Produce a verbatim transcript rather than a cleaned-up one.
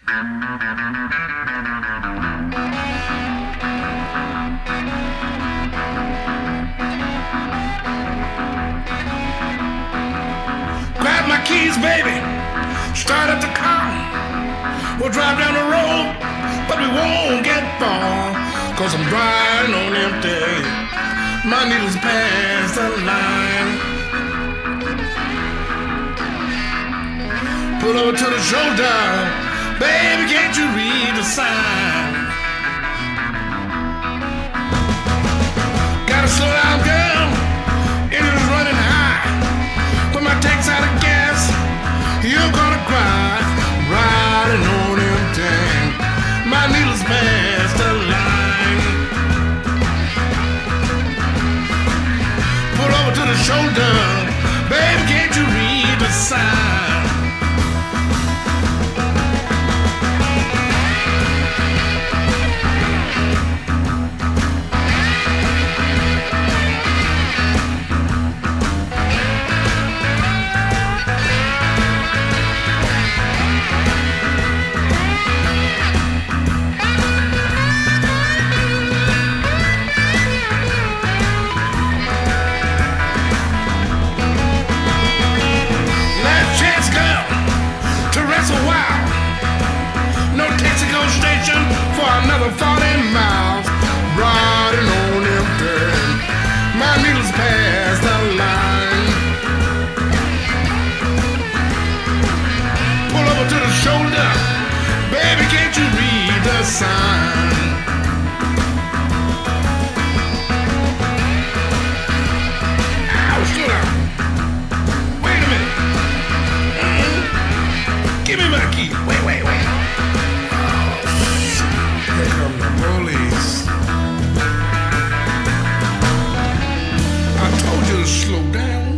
Grab my keys, baby. Start up the car. We'll drive down the road, but we won't get far. Cause I'm driving on empty. My needle's past the line. Pull over to the shoulder. Baby, can't you read the sign? Gotta slow down, girl. Engine's running high. Put my tanks out of gas. You're gonna cry. Riding on empty. My needle's past the line. Pull over to the shoulder. Baby, can't you read the sign? For another forty miles, riding on empty. My needle's past the line. Pull over to the shoulder. Baby, can't you read the sign? Ow, slow down. Wait a minute. Mm-hmm. Give me my key. Wait, wait, wait. Here come the police. I told you to slow down.